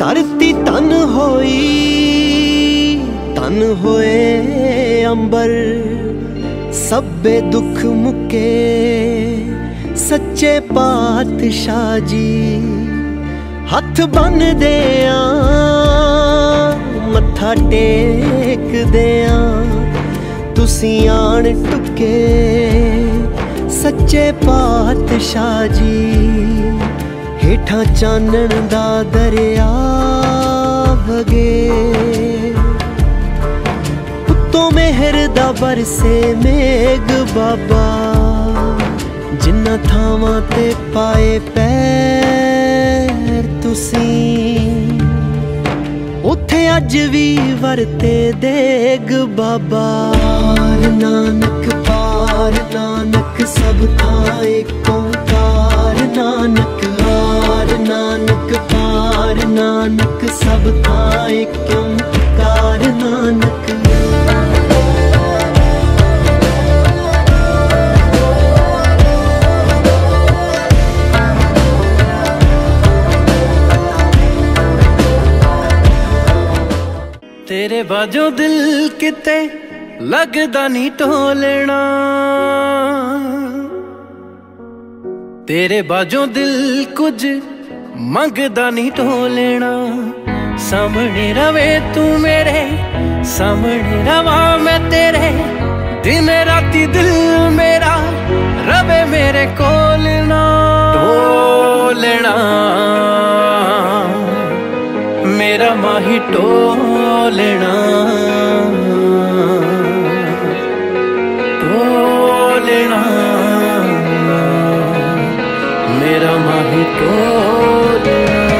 धरती तन होए अंबर, सब्बे दुख मुके सच्चे पातशाह जी। हथ बन दे मत्था टेक दे, तुसी आन टुके सच्चे पातशाह जी। हेठां चानण दा दरिया वगे, उत्तों मेहर दा बरसे मेघ बाबा। जिन्ना थावां ते पाए पैर तुसी, उथे अज भी वरते देग बाबा। पार नानक सब थां एक ओंकार नानक। हार नानक पार नानक सब थां एक ओंकार नानक। तेरे बाजों दिल किते लगदा नी ढोलना, तेरे बाजों दिल कुछ मंगदा नी ढोलना। सामने रवे तू मेरे, सामने रवा मैं तेरे, दिन राती दिल मेरा रवे मेरे कोल ना। ढोलना मेरा माही ढोलना, ढोलना मेरा माही ढोलना।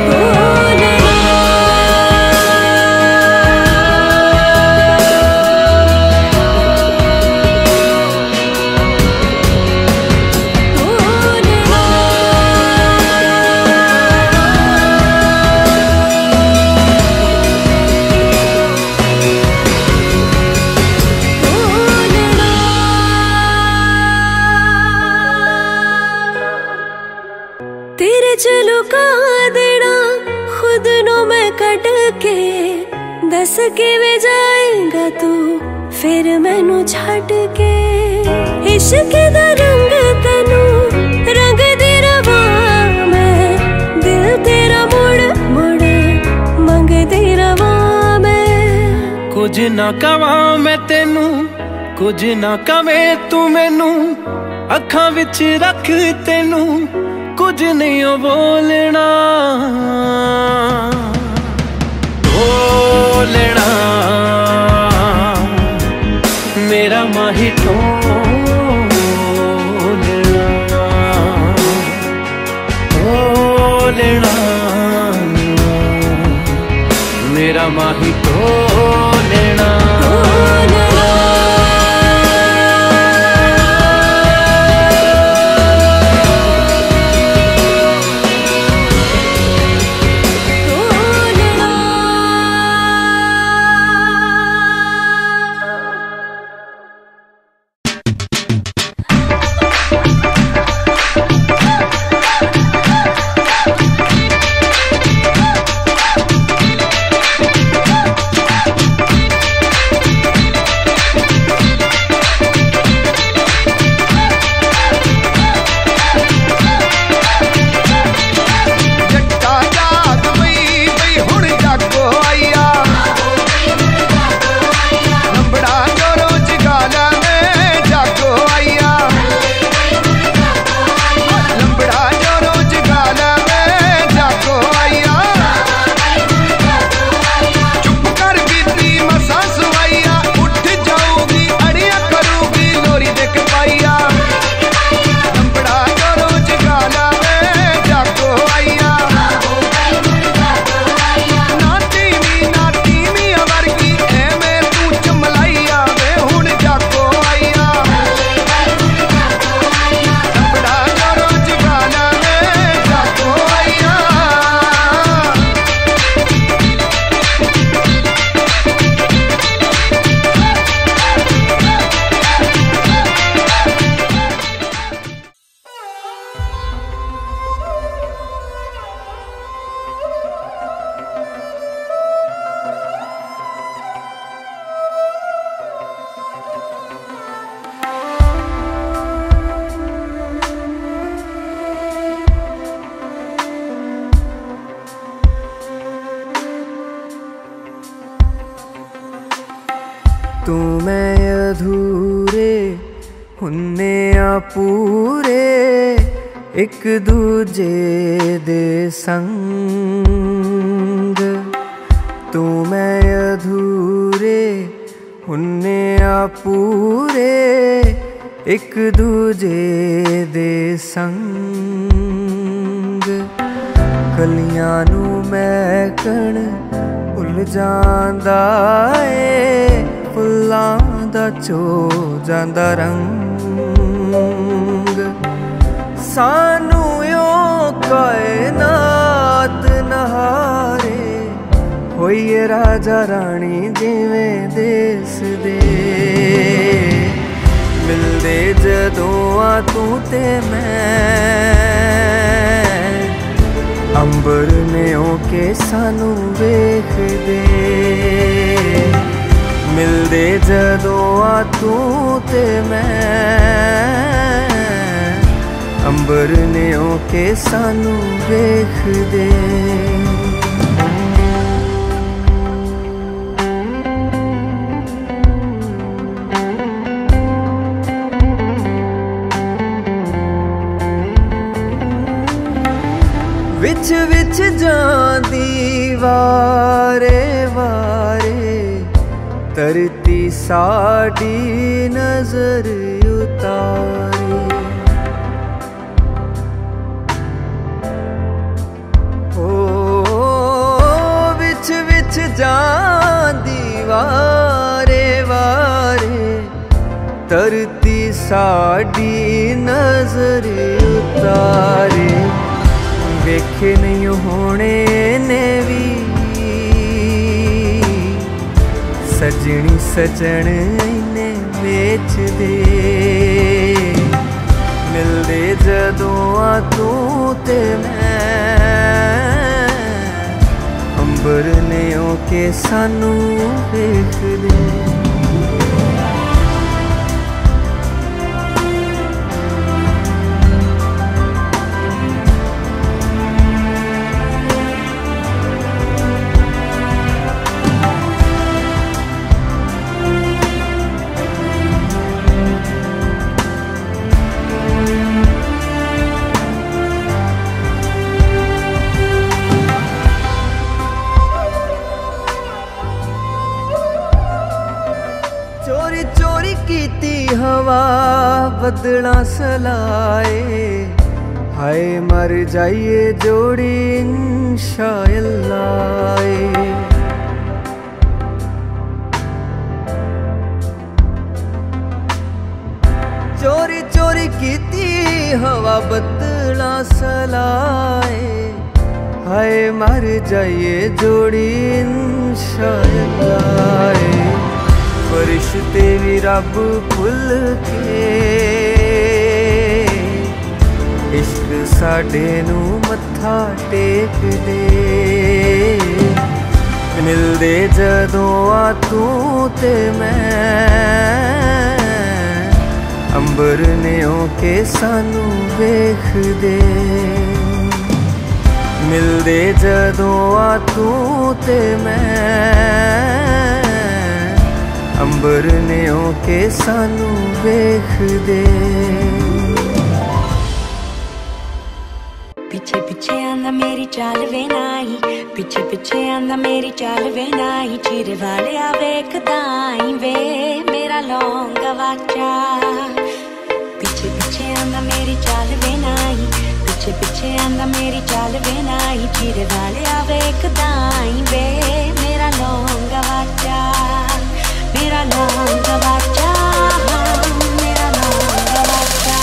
चलो का देना खुद नो मैं कट के, दस के वे जाएगा तू फिर मैनू छड़ के। इश्क दा रंग तैनू रंग दी रवा मैं, दिल तेरा मुड़ मुड़ मंगदी रवा मैं। कुछ ना कवां मैं तेनू, कुछ ना कवे तू मैनू, अखां विच रख तेनू कुछ नहीं बोलना। ढोलना मेरा माही ढोलना, ढोलना मेरा माही ढोलना। अधूरे हुन्ने आ पूरे एक दूजे दे संग। तू मैं अधूरे हुन्ने आ पूरे एक दूजे दे संग। कलियां नू महकण भुल जांदा ए फुल्लां दा चो जांदा रंग। सानू यो कायनात नहारे होइए राजा रानी जिवें देस दे। मिलदे जदों आ तू ते मैं अंबर ने ओके सानू वेख दे। मिलदे जदों आ तू ते मैं अंबर ने ओके सानू वेख दे। विच विच जांदी वारे वारे तरती साडी नजर उतारे। ओ विच विच जांदी वारे वारे तरती साडी नजर उतारे। वेखे नहीं होने ने भी सजनी सजन इन्ने बेच दे। मिलदे जदों आ तू ते मैं अंबर ने ओके सानू वेख दे। चोरी चोरी कीती हवा बदला सलाए। हाय मर जाइए जोड़ी इंशाअल्लाह। चोरी चोरी कीती हवा बदला सलाए। हाय मर जाइए जोड़ी इंशाअल्लाह। फरिश्ते भी रब भुल के इश्क साडे नू मत्था टेक दे। मिलदे जदों आ तू ते मैं अंबर ने ओके सानू वेख दे। मिलदे जदों आ तू ते मैं अंबर ने ओके सानू वेख दे। पीछे पीछे आंदा मेरी चाल वे नाही। पीछे पीछे आंदा मेरी चाल वे नाही। चीरे वाले आ वेखदाई वे मेरा लौंगा वाचा। पीछे पीछे आंदा मेरी चाल वे नाही। पीछे पीछे आंदा मेरी चाल वे नाही। चीरे वाले आ वेखदाई वे मेरा लौंगा वाचा। मेरा लौंगा वाचा। मेरा लौंगा वाचा।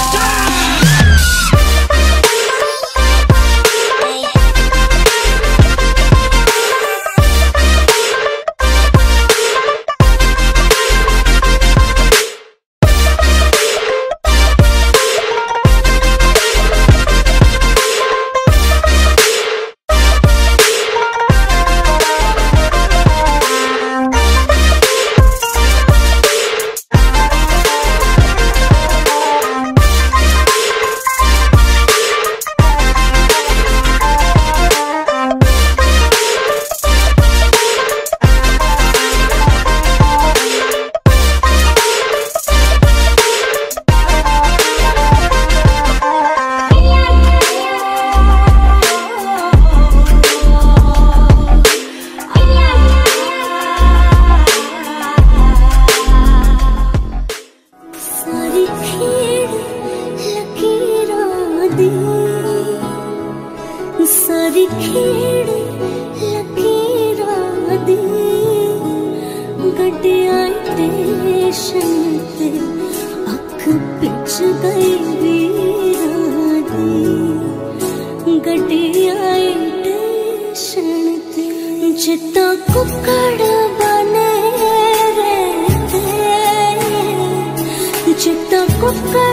दी सारी खेड़ लकीरां दी गड्डियां स्टेशन ते अख पिच गई वीरां दी गड्डियां स्टेशन ते जिता कुकड़ बने रहते जिता कुकड़